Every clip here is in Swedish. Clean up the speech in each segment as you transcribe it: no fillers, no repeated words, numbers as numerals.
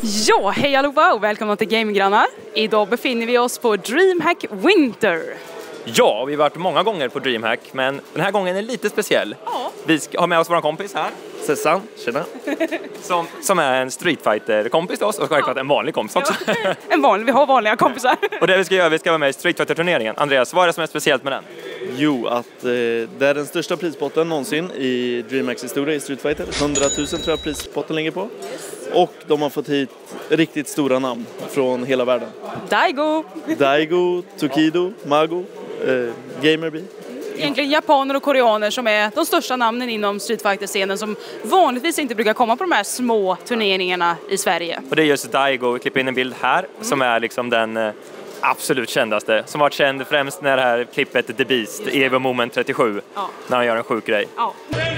Ja, hej allihopa och välkomna till Gaminggrannar. Idag befinner vi oss på DreamHack Winter. Ja, vi har varit många gånger på DreamHack, men den här gången är lite speciell. Ja. Vi har med oss vår kompis här, Sessan, tjena. som är en Street Fighter-kompis till oss och självklart en vanlig kompis också. Ja, vi har vanliga kompisar. Och det vi ska göra, vi ska vara med i Street Fighter-turneringen. Andreas, vad är det som är speciellt med den? Jo, att det är den största prispotten någonsin i DreamHacks historia i Street Fighter. 100 000 tror jag prispotten ligger på. Och de har fått hit riktigt stora namn från hela världen. Daigo, Tokido, Mago, Gamerby. egentligen japaner och koreaner som är de största namnen inom Street Fighter-scenen som vanligtvis inte brukar komma på de här små turneringarna i Sverige. Och det är just Daigo, vi klipper in en bild här, som är liksom den absolut kändaste. Som varit känd främst när det här klippet The Beast, Evo Moment 37, när han gör en sjuk grej. Ja.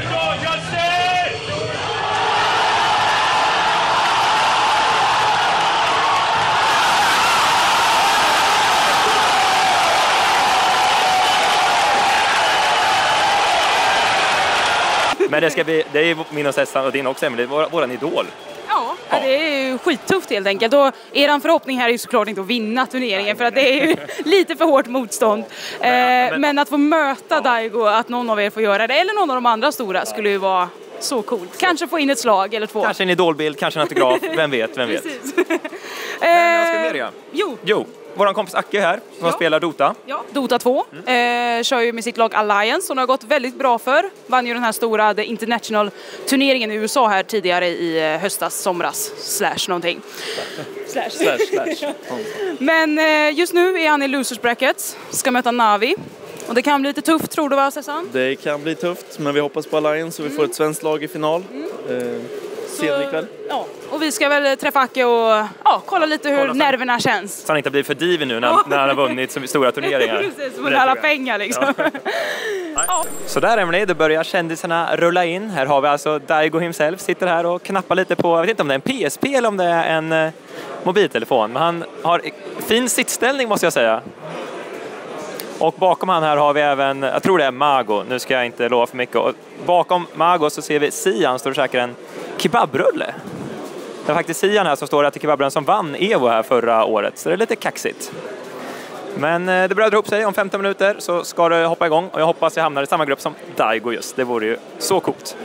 Men det är ju min och Sessan och din också, Emily, våran idol. Ja, det är ju skittufft helt enkelt. Och eran förhoppning här är ju såklart inte att vinna turneringen för att det är ju lite för hårt motstånd. Men att få möta Daigo, att någon av er får göra det, eller någon av de andra stora, skulle ju vara så coolt. Kanske få in ett slag eller två. Kanske en idolbild, kanske en autograf, vem vet. Precis. Men vad ska vi mer göra? Jo. Vår kompis Acke här, som spelar Dota. Ja, Dota 2. Kör ju med sitt lag Alliance som har gått väldigt bra för. Vann ju den här stora The International-turneringen i USA här tidigare i höstas, somras, / någonting. Slash. Men just nu är han i Losers Brackets, ska möta Navi. Och det kan bli lite tufft, tror du va, Sessan? Det kan bli tufft, men vi hoppas på Alliance och vi får ett svenskt lag i final. Senare ikväll. Ja, och vi ska väl träffa Acke och kolla lite hur nerverna känns. Så han inte blir för divig nu när han har vunnit så stora turneringar. Precis, med alla pengar liksom. Ja. Så där, Emily, då börjar kändisarna rulla in. Här har vi alltså Daigo himself, sitter här och knappar lite på, jag vet inte om det är en PSP eller om det är en mobiltelefon. Men han har fin sittställning, måste jag säga. Och bakom han här har vi även, jag tror det är Mago, nu ska jag inte lova för mycket. Och bakom Mago så ser vi Sian står och käkar en kebabrulle. Det är faktiskt Sian här som står där till kebabrullen som vann Evo här förra året, så det är lite kaxigt. Men det börjar dra upp sig, om 15 minuter så ska det hoppa igång och jag hoppas jag hamnar i samma grupp som Daigo just, det vore ju så coolt.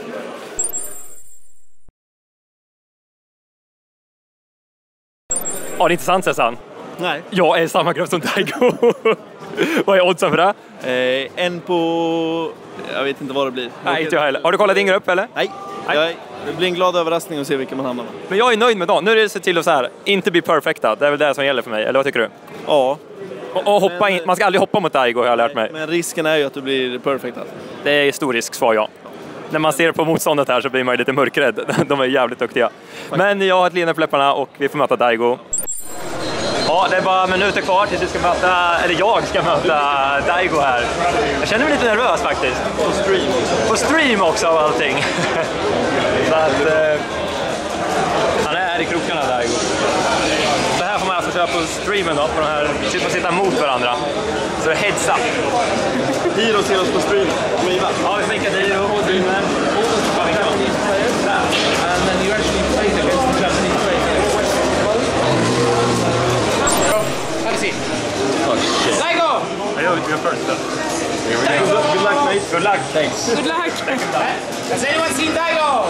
Ja, det är inte sant, Sessan. Nej. Jag är i samma grupp som Daigo. Vad är oddsen för det? En på... Jag vet inte vad det blir. Nej, inte jag heller. Har du kollat din grupp eller? Nej. Det blir en glad överraskning att se vilka man hamnar med. Men jag är nöjd med dem. Nu är det se till att så här, inte bli perfecta. Det är väl det som gäller för mig. Eller vad tycker du? Ja. Och hoppa in. Man ska aldrig hoppa mot Daigo, har jag lärt mig. Men risken är ju att du blir perfect. Det är stor risk, svar ja. När man ser på motståndet här så blir man ju lite mörkrädd. De är jävligt duktiga. Men jag har ett leende på läpparna och vi får möta Daigo. Ja, det är bara minuter kvar tills jag ska möta Daigo här. Jag känner mig lite nervös faktiskt. På stream också av allting. Så att, han är här i krokarna, Daigo. Så här får man alltså köra på streamen då, på den här, sitta mot varandra. Så det är heads up. Hiro ser oss på stream. Ja, vi fick ett Hiro på streamen. And then you actually played against the Japanese players. Have a seat. Oh shit. Daigo! You're first then. Good luck, mate. Good luck. Thanks. Good luck! Has anyone seen Daigo?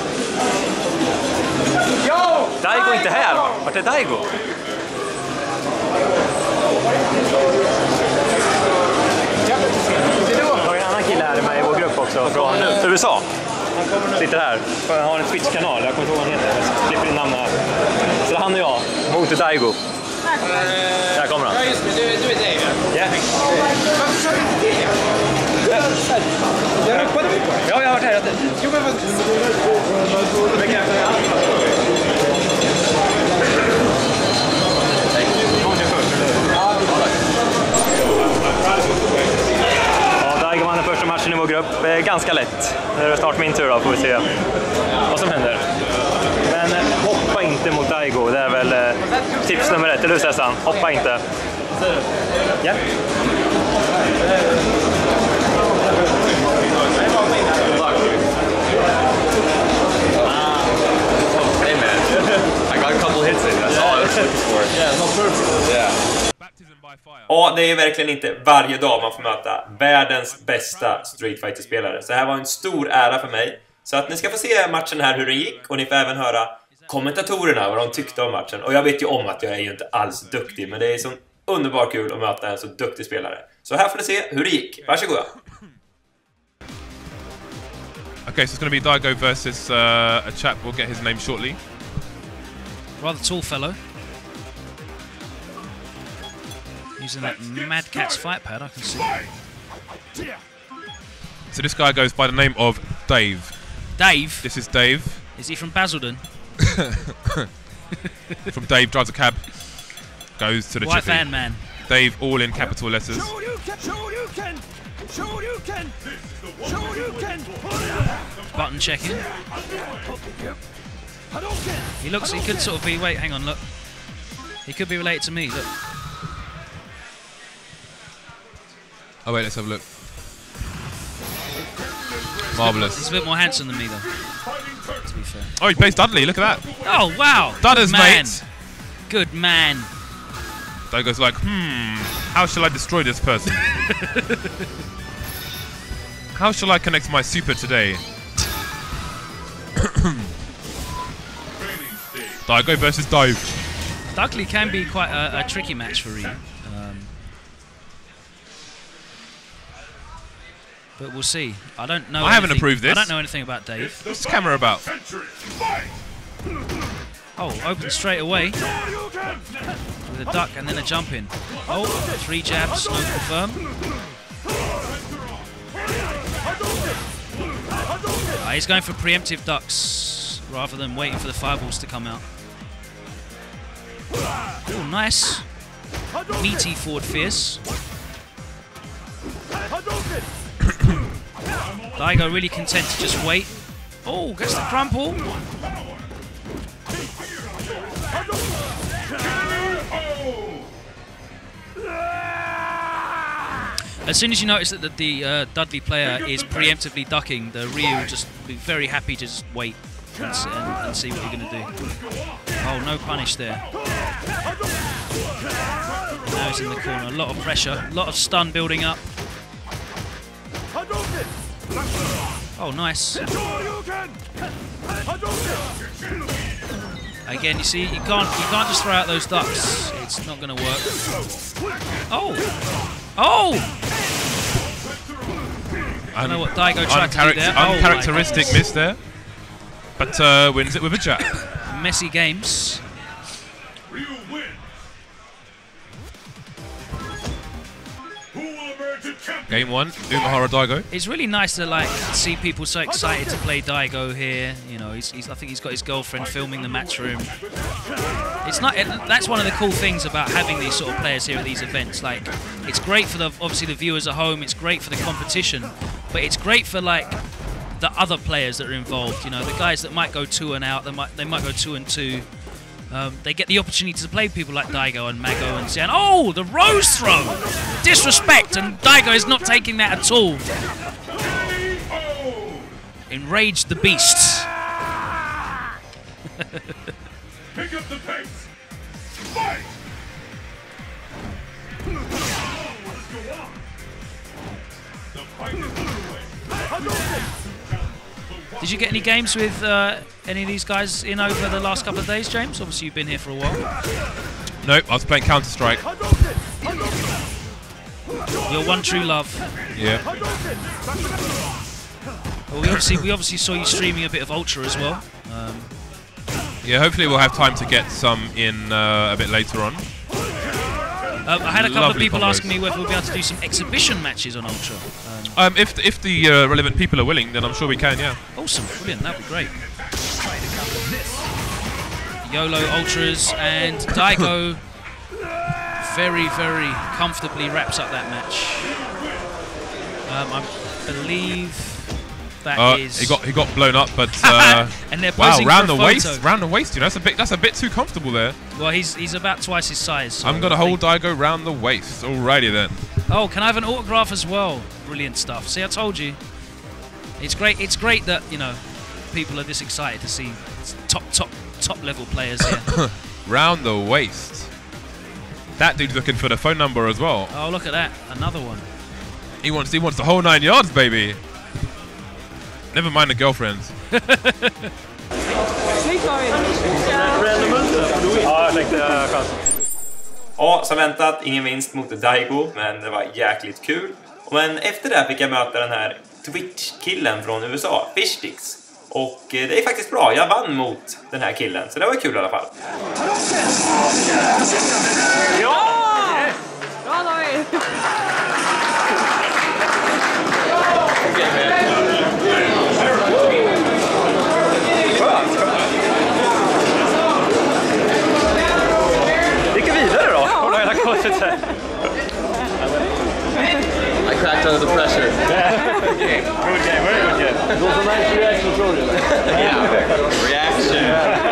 Yo! Daigo är inte här. Vart är Daigo? Jag har en annan kille här med i vår grupp också från USA. Sitter här. Jag har en Twitch-kanal. Jag kommer inte ihåg vad han heter. Jag slipper in namn här. Så han och jag mot Daigo. Där kommer han. Ja, just det. Du är Dave, ja? Ja. Varför kör du inte det? Jag har ropade mycket. Ja, jag har varit här. Jo, men vad... Ja, Daigo vann den första matchen i vår grupp. Ganska lätt. Nu är det snart min tur då, får vi se vad som händer. Men hoppa inte mot Daigo. Det är väl tips nummer 1. Eller hur, Sessan? Hoppa inte. Ja. Hey man, I got a couple hits. Ja, det är verkligen inte varje dag man får möta världens bästa Street Fighter-spelare. Så det här var en stor ära för mig. Så att ni ska få se matchen här hur den gick. Och ni får även höra kommentatorerna vad de tyckte om matchen. Och jag vet ju om att jag är ju inte alls duktig, men det är så underbart kul att möta en så duktig spelare. Så här får ni se hur det gick. Varsågoda. Okay, so it's going to be Daigo versus a chap, we'll get his name shortly. Rather tall fellow. Using that Mad Catz fight pad, I can see. So this guy goes by the name of Dave. Dave? This is Dave. Is he from Basildon? From Dave drives a cab, goes to the White chippy. van man. Dave, all in capital letters. Button checking. He looks, he could sort of be, wait, hang on, look. He could be related to me, look. Oh wait, let's have a look. Marvellous. He's a bit more handsome than me though, to be fair. Oh, he plays Dudley, look at that. Oh, wow. Dudders, man. mate. Good man. Daigo's like, how shall I destroy this person? How shall I connect my super today? Daigo versus Dave. Dudley can be quite a tricky match for Ryu. But we'll see. I don't know. I haven't approved this. I don't know anything about Dave. What's this camera about? Oh, open straight away with a duck and then a jump in. Oh, 3 jabs, no confirm. He's going for preemptive ducks rather than waiting for the fireballs to come out. Oh, nice. Meaty forward fierce. Daigo really content to just wait. Oh, gets the crumple. As soon as you notice that the Dudley player is preemptively ducking, the Ryu will just be very happy to just wait and see what you're going to do. Oh, no punish there. Now he's in the corner. A lot of pressure, a lot of stun building up. Oh, nice. Again, you see, you can't just throw out those ducks. It's not going to work. Oh! Oh! I don't know what Daigo tried to do there. Uncharacteristic miss there, but wins it with a jab. Messy games. Game 1, Umehara Daigo. It's really nice to see people so excited to play Daigo here. You know, I think he's got his girlfriend filming the match room. It's not. That's one of the cool things about having these sort of players here at these events. Like, it's great for obviously the viewers at home. It's great for the competition, but it's great for the other players that are involved. You know, the guys that might go 2 and out. They might go 2 and 2. They get the opportunity to play people like Daigo and Mago and Xian. Oh, the rose throw! Disrespect, and Daigo is not taking that at all. Enraged the beasts. Pick up the pace. Fight! The fight is underway. Did you get any games with any of these guys in over the last couple of days, James? Obviously, you've been here for a while. Nope, I was playing Counter-Strike. Your one true love. Yeah. Well, we obviously saw you streaming a bit of Ultra as well. Yeah, hopefully we'll have time to get some in a bit later on. I had a couple of people combos. asking me whether we'll be able to do some exhibition matches on Ultra. If the relevant people are willing, then I'm sure we can, yeah. Awesome, brilliant, that'd be great. YOLO Ultras and Daigo very, very comfortably wraps up that match. I believe that is. He got blown up, but and they're wow, posing round for the a waist, photo. round the waist. You know, that's a bit too comfortable there. Well, he's about twice his size. So I'm gonna hold Daigo round the waist. Alrighty then. Oh, can I have an autograph as well? Brilliant stuff. See, I told you. It's great. It's great that people are this excited to see top level players here. Round the waist. That dude's looking for the phone number as well. Oh, look at that. Another one. He wants the whole 9 yards, baby. Never mind the girlfriends. Ja, jag tänkte chansen. Ja, som väntat, ingen vinst mot Daigo, men det var jäkligt kul. Men efter det fick jag möta den här Twitch-killen från USA, Fishtix. Och det är faktiskt bra, jag vann mot den här killen, så det var kul i alla fall. Ja! Bra David! Gick vidare då? Ja. I cracked under the pressure. Good game, very good game. It was a nice reaction from you. Reaction.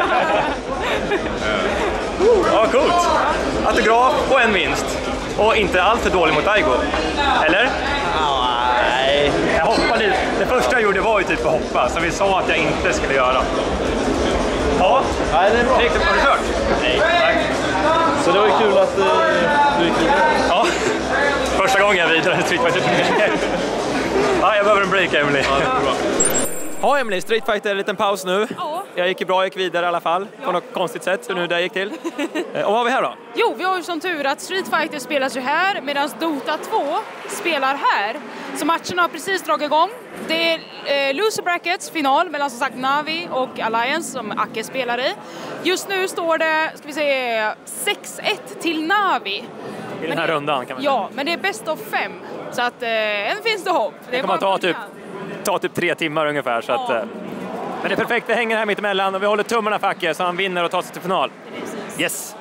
Ja, coolt. Autograf och en vinst. Och inte allt för dålig mot Daigo. Eller? Nej. Jag hoppade lite. Det första jag gjorde var ju typ att hoppa, så vi sa att jag inte skulle göra. Ja, Nej, det är bra. har du kört? Nej, tack. Så det var ju kul att du gick vidare. Ja, första gången jag vidare i Street Fighter. Ja, jag behöver en break, Emily. Ja, det är bra. Ja, Emily, Street Fighter, en liten paus nu. Ja. Jag gick bra, jag gick vidare i alla fall. På något konstigt sätt, hur nu det gick till. Och vad har vi här då? Jo, vi har ju som tur att Street Fighter spelas ju här medan Dota 2 spelar här. Så matcherna har precis dragit igång. Det är loser brackets final mellan som sagt Navi och Alliance som Ake spelar i. Just nu står det, ska vi se, 6-1 till Navi. I den här rundan kan man säga. Ja, men det är best of 5. Så att än finns det hopp. Det kommer ta typ 3 timmar ungefär. Så att, men det är perfekt, vi hänger här mitt emellan och vi håller tummarna för Ake så han vinner och tar sig till final. Yes!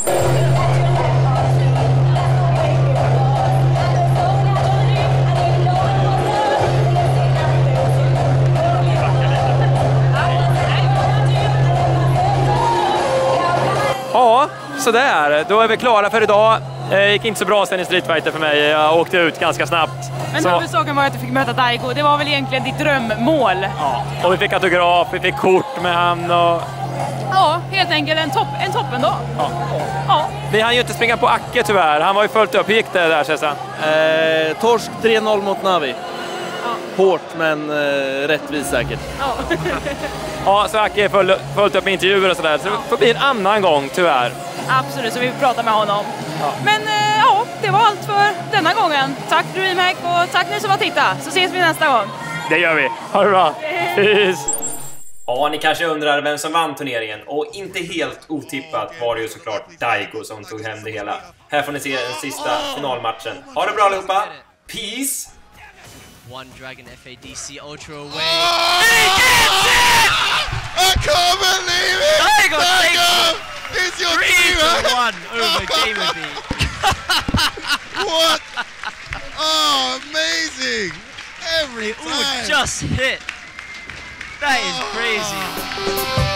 Ja, sådär. Då är vi klara för idag. Det gick inte så bra sen i Street Fighter för mig. Jag åkte ut ganska snabbt. Men huvudsaken var att du fick möta Daigo. Det var väl egentligen ditt drömmål? Ja, och vi fick autograf, vi fick kort med han och... Ja, helt enkelt en toppen då. Ja. Vi hann ju inte springa på Ake tyvärr. Han var ju fullt upp. Hur gick det där, Cessa? Torsk 3-0 mot Navi. Ja. Hårt, men rättvist säkert. Ja. Ja, så Ake är fullt upp med intervjuer och sådär. Så det får bli en annan gång, tyvärr. Absolut, så vi får prata med honom. Ja. Men ja, det var allt för denna gången. Tack DreamHack och tack ni som har tittat. Så ses vi nästa gång. Det gör vi. Ha det bra. Peace. Ja, ni kanske undrar vem som vann turneringen. Och inte helt otippat var det ju såklart Daigo som tog hem det hela. Här får ni se den sista finalmatchen. Ha det bra allihopa. Peace. One Dragon FADC Ultra away. Oh, he gets it! I can't believe it! Daigo! It's your 3-1 over Gamer B. What? Oh, amazing! Every time. Just hit. That is crazy.